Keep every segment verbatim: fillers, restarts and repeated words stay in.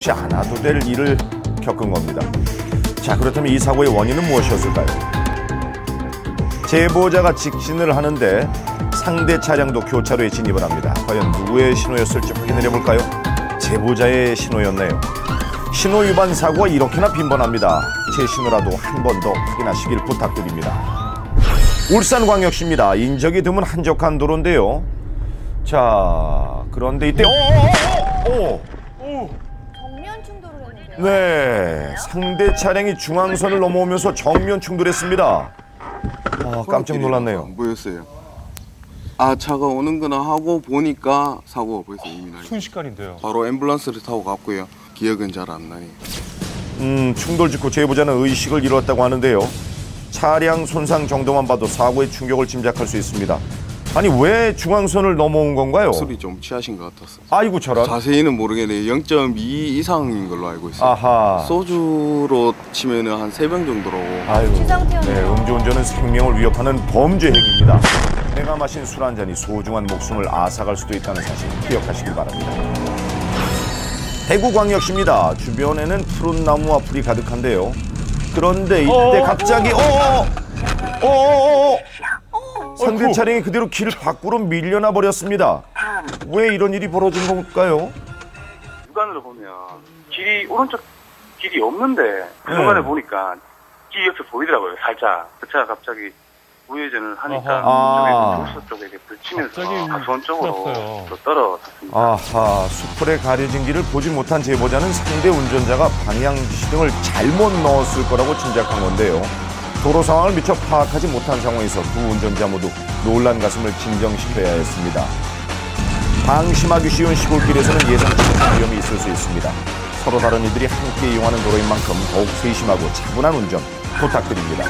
않아도 될 일을 겪은 겁니다. 자, 그렇다면 이 사고의 원인은 무엇이었을까요? 제보자가 직진을 하는데 상대 차량도 교차로에 진입을 합니다. 과연 누구의 신호였을지 확인을 해볼까요? 제보자의 신호였네요. 신호 위반 사고가 이렇게나 빈번합니다. 제 신호라도 한 번 더 확인하시길 부탁드립니다. 울산광역시입니다. 인적이 드문 한적한 도로인데요. 자, 그런데 이때 오오오오 정면 충돌을 했는데요. 네, 상대 차량이 중앙선을 넘어오면서 정면 충돌했습니다. 아, 깜짝 놀랐네요. 안 보였어요. 아, 차가 오는구나 하고 보니까 사고가 벌써 이미 나. 순식간인데요. 바로 앰뷸런스를 타고 갔고요. 기억은 잘 안 나니. 음, 충돌 직후 제보자는 의식을 잃었다고 하는데요. 차량 손상 정도만 봐도 사고의 충격을 짐작할 수 있습니다. 아니, 왜 중앙선을 넘어온 건가요? 술이 좀 취하신 것 같았어요. 아이고, 저런. 자세히는 모르겠네요. 영 점 이 이상인 걸로 알고 있어요. 아하. 소주로 치면은 한 세 병 정도라고. 아이고. 취 상태였네요. 네, 음주운전은 생명을 위협하는 범죄 행위입니다. 내가 마신 술 한 잔이 소중한 목숨을 앗아갈 수도 있다는 사실 기억하시길 바랍니다. 대구광역시입니다. 주변에는 푸른 나무와 풀이 가득한데요. 그런데 이때 갑자기 어어어! 어어어! 상대 차량이 그대로 길 밖으로 밀려나 버렸습니다. 왜 이런 일이 벌어진 걸까요? 육안으로 보면 길이 오른쪽 길이 없는데 그 순간에 네. 보니까 길 옆에 보이더라고요. 살짝 그 차가 갑자기 우회전을 하니까 아하. 저쪽에서 조수 쪽에 부딪히면서 갑자기 가수원 쪽으로 흘렀어요. 또 떨어졌습니다. 아하, 수풀에 가려진 길을 보지 못한 제보자는 상대 운전자가 방향 시등을 잘못 넣었을 거라고 짐작한 건데요. 도로 상황을 미처 파악하지 못한 상황에서 두 운전자 모두 놀란 가슴을 진정시켜야 했습니다. 방심하기 쉬운 시골길에서는 예상치 못한 위험이 있을 수 있습니다. 서로 다른 이들이 함께 이용하는 도로인 만큼 더욱 세심하고 차분한 운전 부탁드립니다.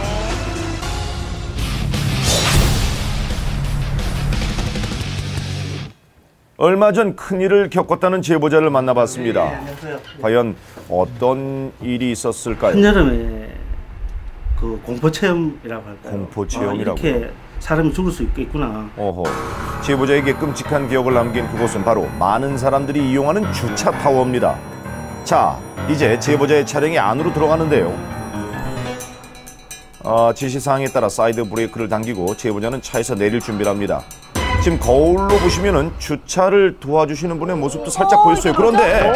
얼마 전 큰일을 겪었다는 제보자를 만나봤습니다. 과연 어떤 일이 있었을까요? 한여름에 그 공포 체험이라고 할까요? 공포 체험이라고요? 아, 이렇게 사람이 죽을 수 있겠구나. 어허. 제보자에게 끔찍한 기억을 남긴 그곳은 바로 많은 사람들이 이용하는 주차 타워입니다. 자, 이제 제보자의 차량이 안으로 들어가는데요. 아, 지시사항에 따라 사이드 브레이크를 당기고 제보자는 차에서 내릴 준비를 합니다. 지금 거울로 보시면은 주차를 도와주시는 분의 모습도 살짝 보였어요. 그런데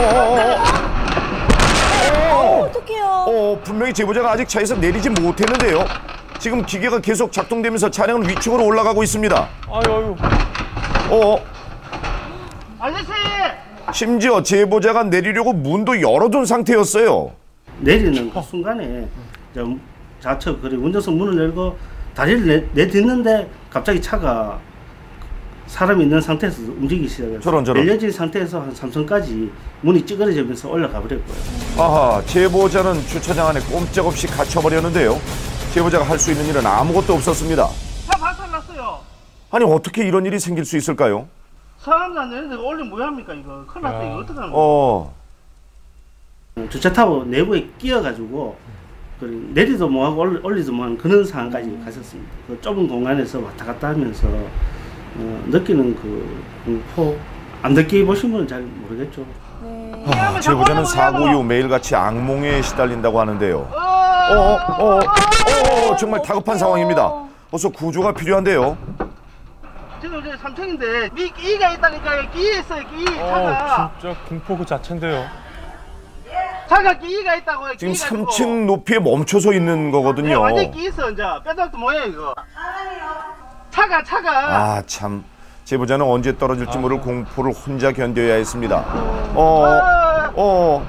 어어어어 어떡해요? 어, 분명히 제보자가 아직 차에서 내리지 못했는데요. 지금 기계가 계속 작동되면서 차량은 위층으로 올라가고 있습니다. 아유, 아유. 어. 아저씨! 심지어 제보자가 내리려고 문도 열어둔 상태였어요. 내리는 그 순간에 좌측 그리고 운전석 문을 열고 다리를 내, 내딛는데 갑자기 차가 사람이 있는 상태에서 움직이기 시작해서 저런, 저런. 열려진 상태에서 한 삼성까지 문이 찌그러지면서 올라가 버렸고요. 아하, 제보자는 주차장 안에 꼼짝없이 갇혀버렸는데요. 제보자가 할 수 있는 일은 아무것도 없었습니다. 차 박살났어요. 아니, 어떻게 이런 일이 생길 수 있을까요? 사람도 안 되는데 올리면 뭐합니까 이거? 큰일 났다 이거 어떡하는 거야? 어. 주차 타워 내부에 끼어가지고 내리도 뭐하고 올리도 뭐하는 그런 상황까지 갔었습니다. 그 좁은 공간에서 왔다 갔다 하면서 어, 느끼는 그 공포 안 느끼보신 분은 잘 모르겠죠. 네. 아, 제보자는 사고 이후 매일같이 악몽에 시달린다고 하는데요. 어, 어, 어, 어, 정말 다급한 상황입니다. 어서 구조가 필요한데요. 지금 이제 삼 층인데 미 끼가 있다니까요. 끼 있어요. 끼 차가. 어, 진짜 공포 그 자체인데요. 차가 끼가 있다고요. 지금 끼가 삼 있고. 층 높이에 멈춰서 있는 네, 거거든요. 완전 끼 있어 이제. 빼달도 뭐야 이거. 차가 차가. 아, 참. 제보자는 언제 떨어질지 모를 공포를 혼자 견뎌야 했습니다. 어, 어.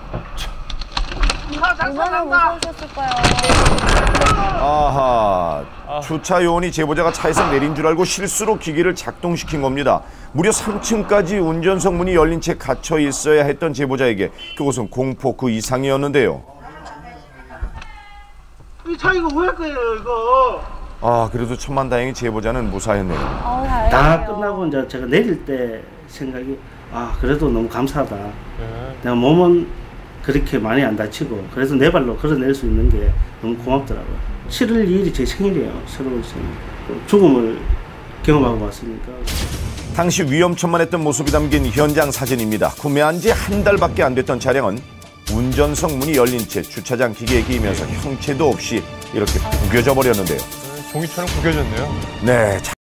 얼마나 무서우셨을까요? 아하, 주차 요원이 제보자가 차에서 내린 줄 알고 실수로 기계를 작동시킨 겁니다. 무려 삼 층까지 운전석 문이 열린 채 갇혀 있어야 했던 제보자에게 그곳은 공포 그 이상이었는데요. 이 차 이거 왜 할 거예요 이거? 아, 그래도 천만다행히 제보자는 무사했네요. 어, 다 다행이에요. 끝나고 이제 제가 내릴 때 생각이 아 그래도 너무 감사하다. 네. 내가 몸은 그렇게 많이 안 다치고 그래서 내 발로 걸어낼 수 있는 게 너무 고맙더라고요. 칠월 이일이 제 생일이에요. 새로운 생일. 죽음을 경험하고 왔으니까. 당시 위험천만했던 모습이 담긴 현장 사진입니다. 구매한 지 한 달밖에 안 됐던 차량은 운전석 문이 열린 채 주차장 기계에 끼이면서 형체도 없이 이렇게 구겨져 버렸는데요. 종이처럼 구겨졌네요. 네.